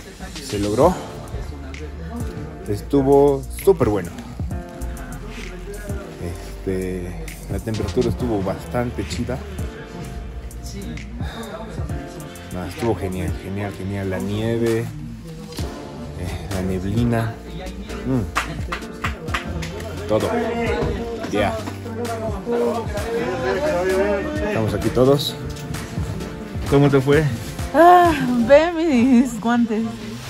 Se logró. Estuvo súper bueno. La temperatura estuvo bastante chida. No, estuvo genial, genial, genial. La nieve, la neblina, todo. Ya. Estamos aquí todos. ¿Cómo te fue? Ve mis guantes.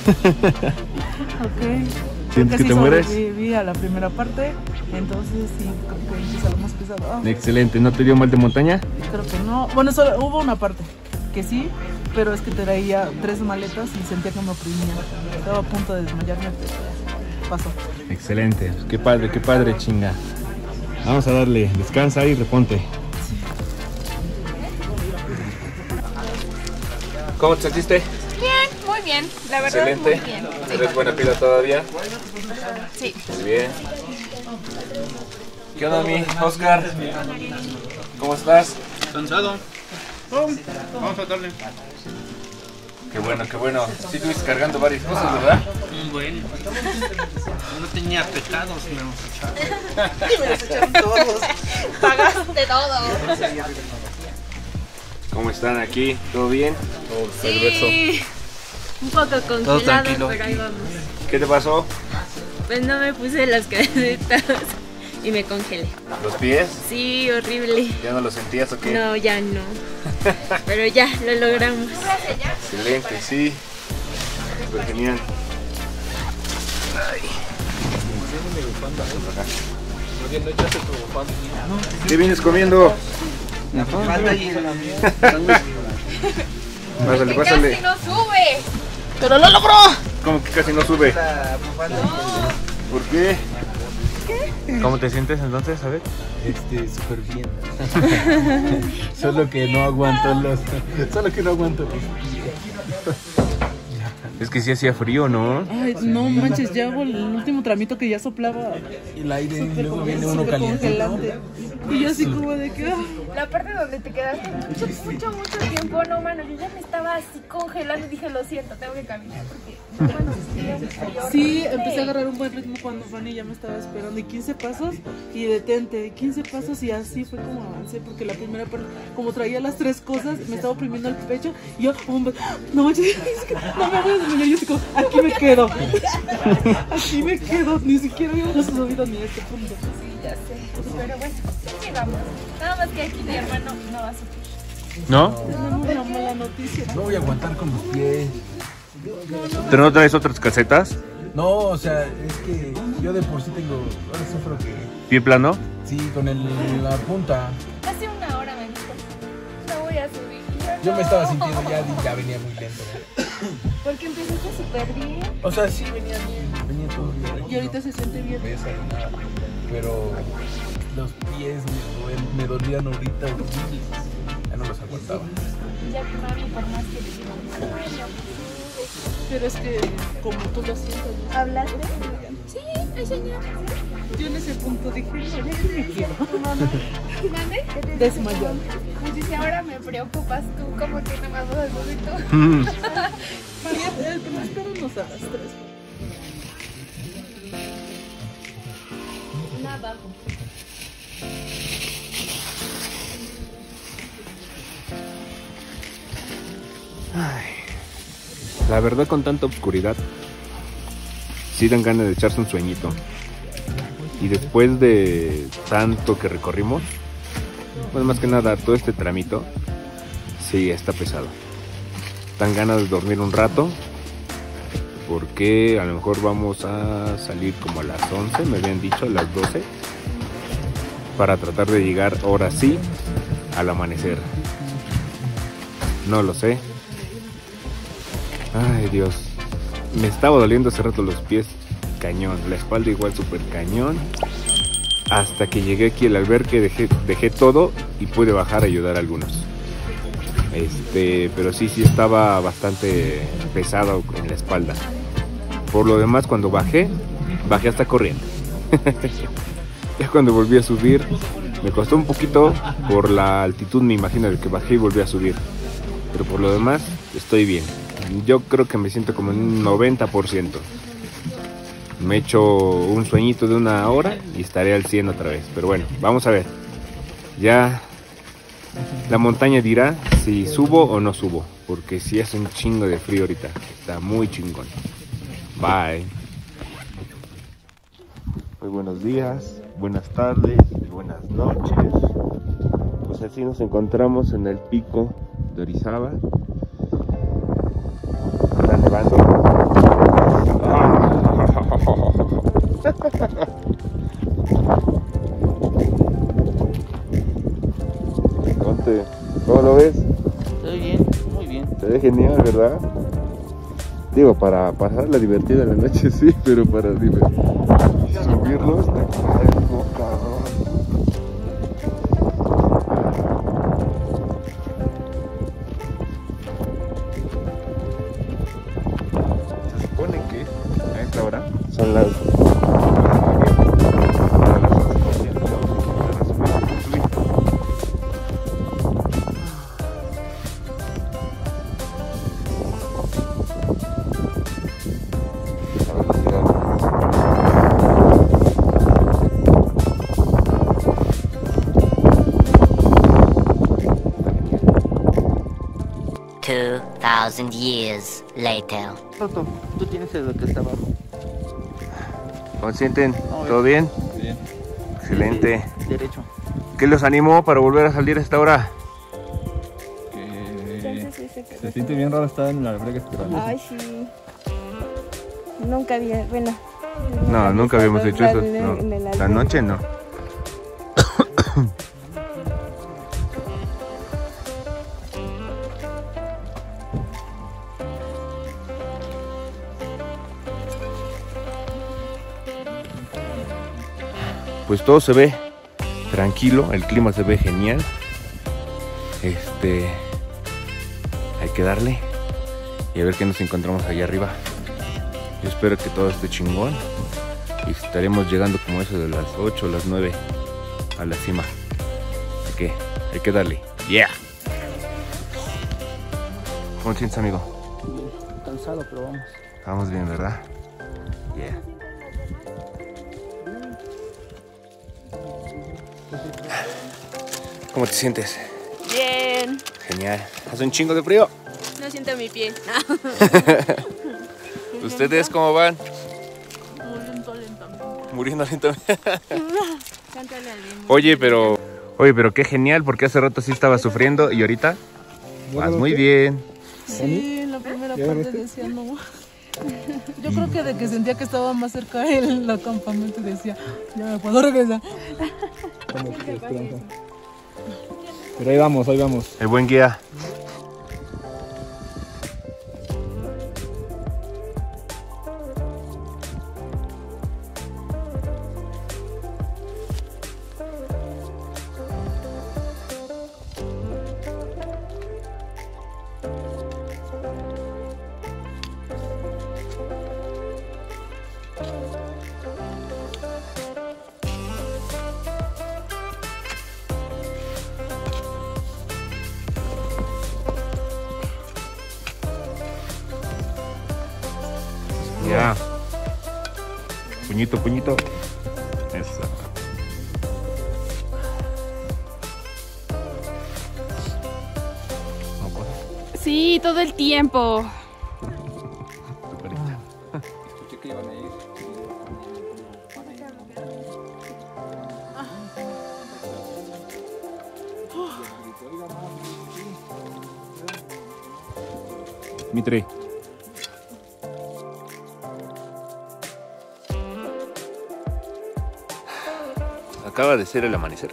Ok. ¿Sientes que te mueres? Sobreviví a la primera parte, entonces sí, creo que es lo más pesado. Excelente. ¿No te dio mal de montaña? Creo que no. Bueno, solo hubo una parte que sí, pero es que traía 3 maletas y sentía que me oprimía. Estaba a punto de desmayarme, pero ya pasó. Excelente. Qué padre, chinga. Vamos a darle. Descansa y reponte. Sí. ¿Cómo te sentiste? Bien, muy bien. La verdad, Excelente. muy bien. Sí. ¿Eres buena pila todavía? Sí. Muy bien. ¿Qué onda, mi Oscar? ¿Cómo estás? Cansado. Vamos a darle. Qué bueno, qué bueno. Sí estuviste cargando varias cosas, ¿verdad? Bueno. No tenía pecados, Y me los echaron todos. Pagaste todo. ¿Cómo están aquí? ¿Todo bien? Sí. Un poco congelado, tranquilo. pero ahí vamos. ¿Qué te pasó? Pues no me puse las cadenas y me congelé. ¿Los pies? Sí, horrible. ¿Ya no los sentías o qué? No, ya no. Pero ya, lo logramos. Excelente, sí. Súper genial. Ay. ¿Qué vienes comiendo? Pásale, pásale. ¡Casi no sube! ¡Pero lo logró! ¿Cómo que casi no sube? ¿Por qué? ¿Cómo te sientes entonces? A ver. Súper bien. Solo que no aguanto los Es que sí hacía frío, ¿no? Ay, no manches, ya hago el último tramito que ya soplaba. el aire y Súper luego viene uno súper caliente. congelante. Y yo así como de que... La parte donde te quedaste mucho tiempo, no, mano, yo ya me estaba así congelando y dije, lo siento, tengo que caminar porque, no, mano, sentía un frío Sí, horrible. empecé a agarrar un buen ritmo cuando Fanny ya me estaba esperando. Y 15 pasos y detente, 15 pasos y así fue como avancé. Porque la primera parte, como traía las 3 cosas, me estaba oprimiendo el pecho. Y yo, hombre, no manches, es que no me voy a desmayar. Yo así como, aquí me quedo. Aquí me quedo, ni siquiera habíamos subido ni a este punto. Sí, ya sé, pero bueno, sí llegamos. Nada más que aquí mi hermano no va a sufrir. ¿No? Tenemos una mala noticia. No voy a aguantar con los pies. ¿Pero no traes otras calcetas? No, o sea, es que yo de por sí tengo. Ahora sufro que. ¿Pie plano? Sí, con la punta. Hace una hora me dijo, no voy a subir. Y Yo me estaba no. sintiendo ya venía muy lento. Porque empezaste súper bien. O sea, sí venía bien, venía todo bien. Y ahorita se siente bien. Pero los pies me dolían ahorita horribles. Ya no los aguantaba. Ya que mami, por más que le digo, no, Pero es que como tú lo sientes, ¿no? ¿hablaste? Sí, el señor. Yo en ese punto dije, no, ya que me quedo. ¿Mande? Desmayado. Pues dice, ahora me preocupas tú, como que no me vas a subir tú. María, el que me espera nos arrastres. Abajo. La verdad, con tanta oscuridad, sí dan ganas de echarse un sueñito. Y después de tanto que recorrimos, pues más que nada todo este tramito, sí está pesado. Dan ganas de dormir un rato, porque a lo mejor vamos a salir como a las 11, me habían dicho, a las 12, para tratar de llegar ahora sí al amanecer. No lo sé. Ay, Dios. Me estaba doliendo hace rato los pies, cañón. La espalda igual súper cañón. Hasta que llegué aquí al albergue, dejé todo y pude bajar a ayudar a algunos. Pero sí estaba bastante pesado en la espalda. Por lo demás, cuando bajé hasta corriendo. Ya cuando volví a subir, me costó un poquito por la altitud, me imagino, de que bajé y volví a subir. Pero por lo demás, estoy bien. yo creo que me siento como en un 90%. Me echo un sueñito de 1 hora y estaré al 100 otra vez. Pero bueno, vamos a ver. Ya la montaña dirá si subo o no subo. Porque si hace un chingo de frío ahorita. Está muy chingón. Bye. Muy buenos días, buenas tardes y buenas noches. Pues así nos encontramos en el pico de Orizaba. Está nevando. Conte, ¿cómo lo ves? Estoy bien, muy bien. Se ve genial, ¿verdad? Digo, para pasarla divertida en la noche sí, pero para subirlo está algo cabrón. Se supone que a esta hora son las... $2,000 years later. Tú tienes el que está abajo. ¿Cómo se sienten? ¿Todo bien? Bien. Excelente. Derecho. ¿Qué los animó para volver a salir a esta hora? Se siente bien raro estar en la albergue esperando. Ay, sí. Nunca había, bueno. No, nunca habíamos hecho eso. En No. el La albergue. noche no. Pues todo se ve tranquilo, el clima se ve genial. Hay que darle y a ver qué nos encontramos allá arriba. Yo espero que todo esté chingón y estaremos llegando como eso de las 8 o las 9 a la cima. Así que hay que darle. Yeah. ¿Cómo te sientes, amigo? Cansado, pero vamos. Vamos bien, ¿verdad? Yeah. ¿Cómo te sientes? Bien. Genial. ¿Hace un chingo de frío? No siento mi pie. ¿Ustedes cómo van? Muriendo lentamente. Muriendo lentamente. Cántale al bien. Oye, pero qué genial, porque hace rato sí estaba sufriendo y ahorita vas muy bien. Sí, en la primera parte decía no. Yo creo que de que sentía que estaba más cerca el campamento decía, ya me puedo regresar. Pero ahí vamos, ahí vamos. El buen guía. Ya. Puñito, puñito. Eso. Sí, todo el tiempo. Mitri. Acaba de ser el amanecer.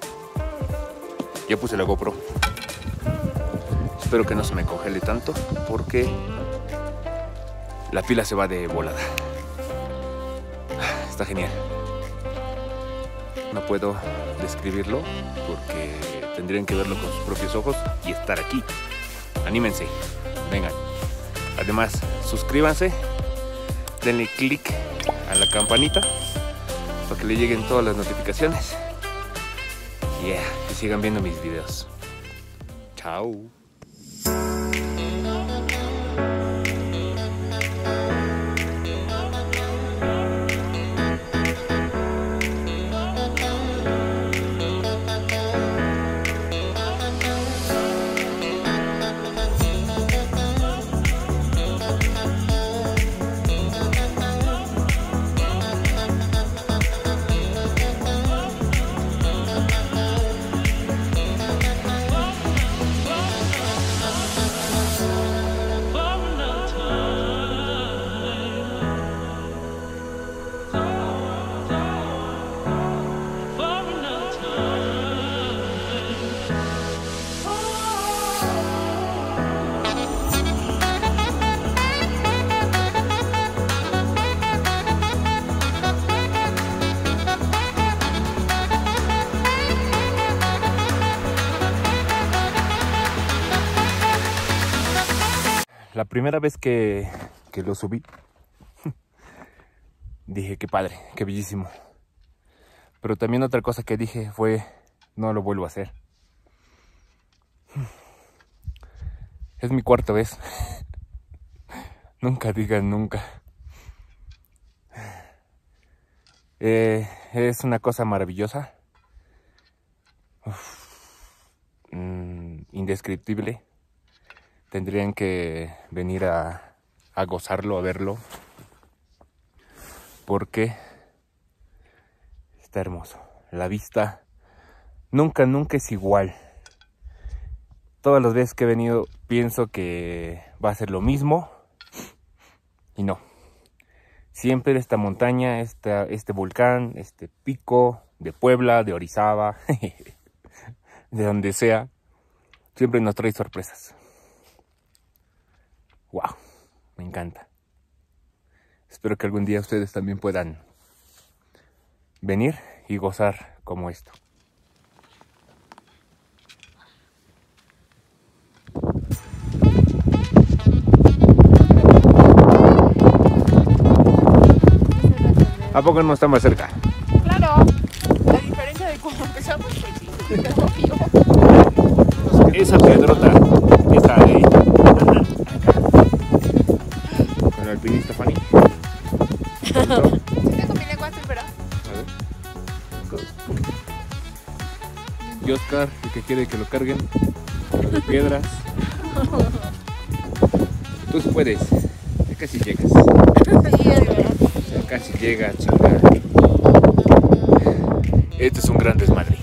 Ya puse la GoPro. Espero que no se me congele tanto porque la pila se va de volada. Está genial. No puedo describirlo porque tendrían que verlo con sus propios ojos y estar aquí. Anímense, vengan. Además, suscríbanse, denle click a la campanita para que le lleguen todas las notificaciones. Yeah, y sigan viendo mis videos. Chao. primera vez que lo subí, dije, qué padre, qué bellísimo. Pero también otra cosa que dije fue, no lo vuelvo a hacer. Es mi cuarta vez. Nunca digan nunca. Es una cosa maravillosa. Indescriptible. Tendrían que venir a gozarlo, a verlo. Porque está hermoso. La vista nunca es igual. Todas las veces que he venido pienso que va a ser lo mismo. Y no. Siempre esta montaña, este volcán, este pico de Puebla, de Orizaba, de donde sea, siempre nos trae sorpresas. Wow, me encanta. Espero que algún día ustedes también puedan venir y gozar como esto. ¿A poco no está más cerca? Claro, la diferencia de cuando empezamos, pues sí, obvio. Esa piedrota, esa de con el alpinista Fanny. Sí te conviene lenguas, pero... A ver. Y Oscar, el que quiere que lo carguen, de piedras. Tú sí puedes, ya casi llegas. Sí, de verdad. Ya casi llega, chingada. Este es un gran desmadre.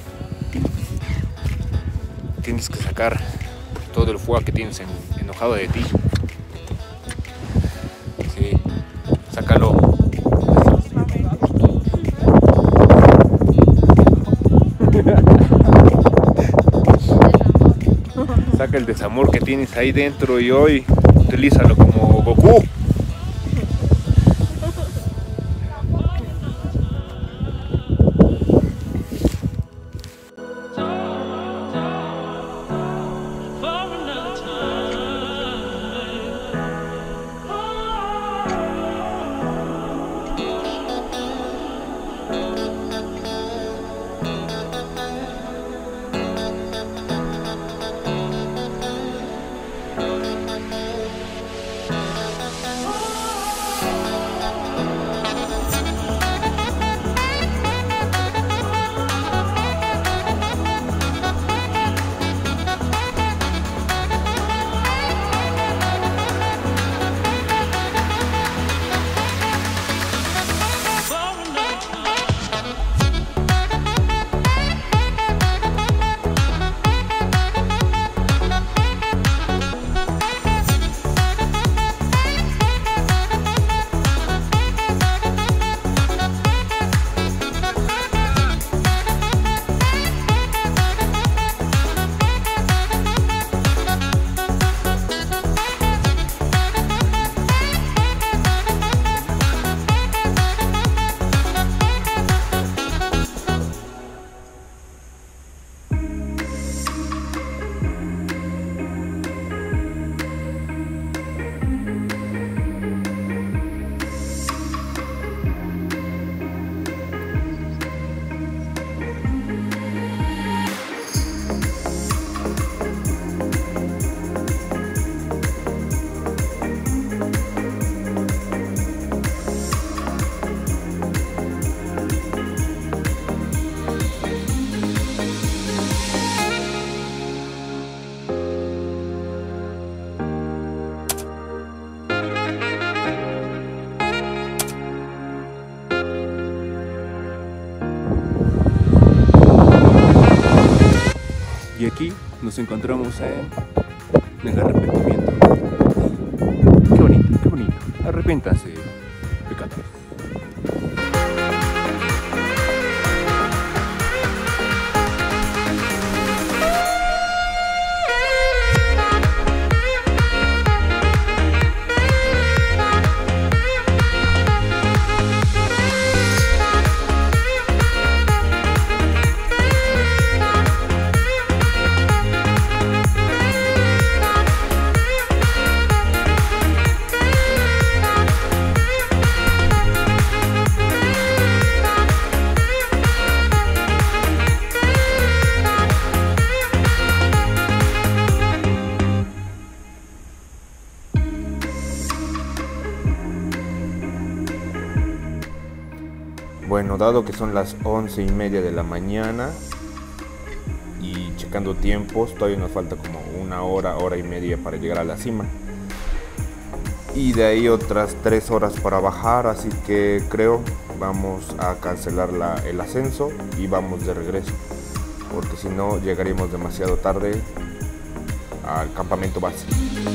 Tienes que sacar todo el fuego que tienes enojado de ti. Sí, sácalo. Saca el desamor que tienes ahí dentro y hoy utilízalo como Goku. Y aquí nos encontramos en el arrepentimiento. Qué bonito, qué bonito. Arrepiéntanse, pecadores. Bueno, dado que son las 11:30 de la mañana y checando tiempos, todavía nos falta como una hora, hora y media para llegar a la cima. Y de ahí otras 3 horas para bajar, así que creo vamos a cancelar el ascenso y vamos de regreso, porque si no llegaríamos demasiado tarde al campamento base.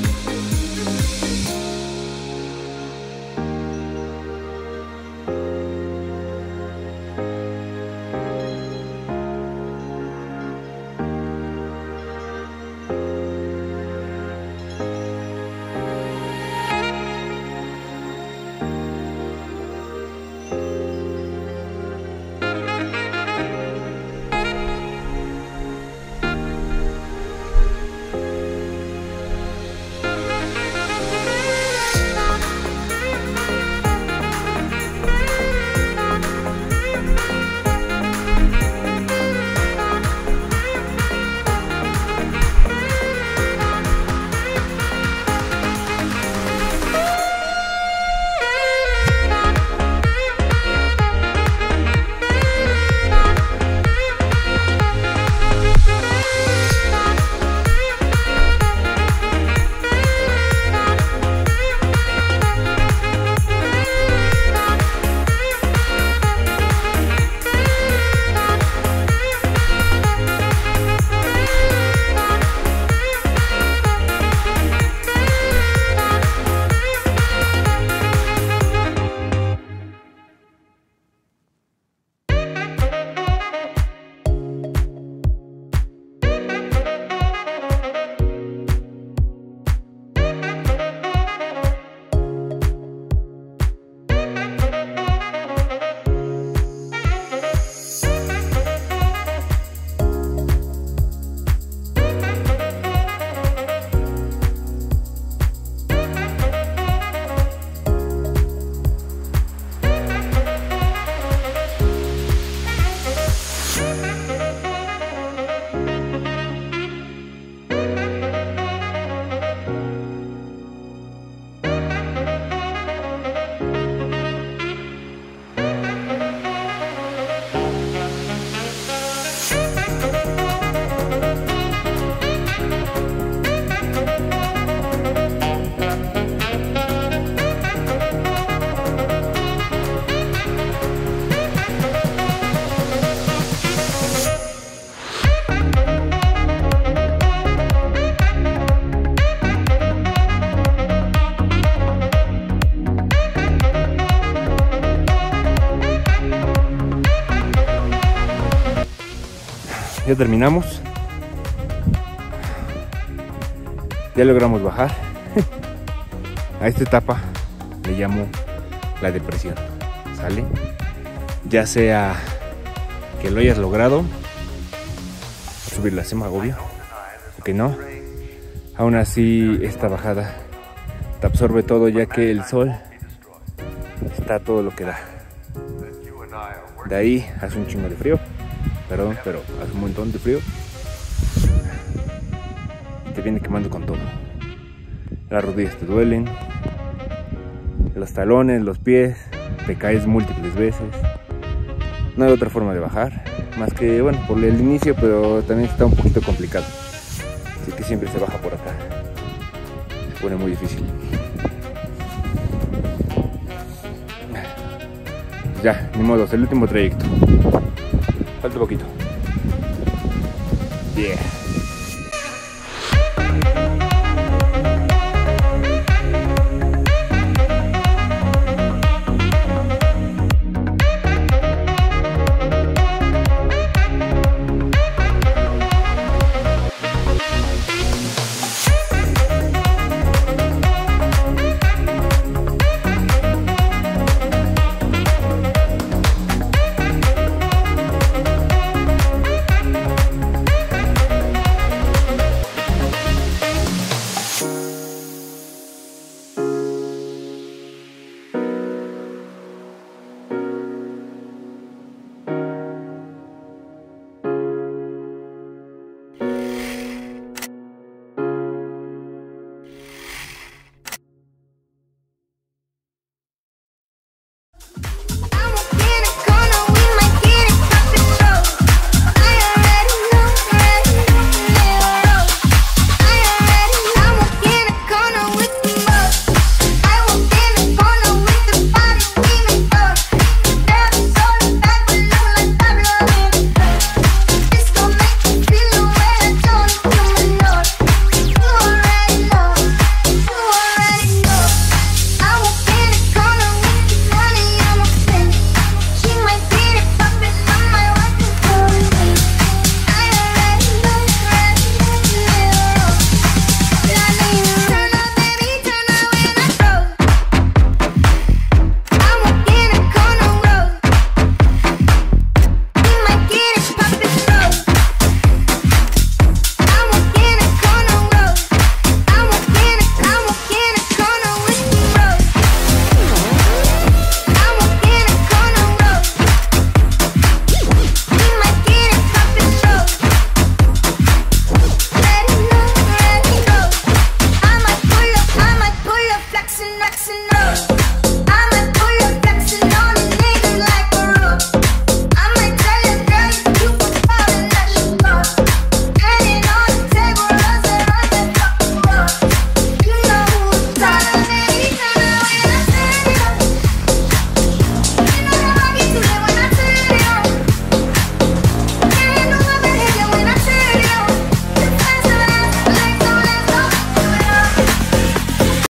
Ya terminamos. Ya logramos bajar. A esta etapa le llamo la depresión. ¿Sale? Ya sea que lo hayas logrado, subir la cima, obvio, o que no. Aún así, esta bajada te absorbe todo, ya que el sol está todo lo que da. De ahí hace un chingo de frío. Perdón, pero hace un montón de frío. Te viene quemando con todo. Las rodillas te duelen, los talones, los pies, te caes múltiples veces. No hay otra forma de bajar, más que, bueno, por el inicio, pero también está un poquito complicado. Así que siempre se baja por acá. Se pone muy difícil. Ya, ni modo, es el último trayecto. Falta poquito. Yeah.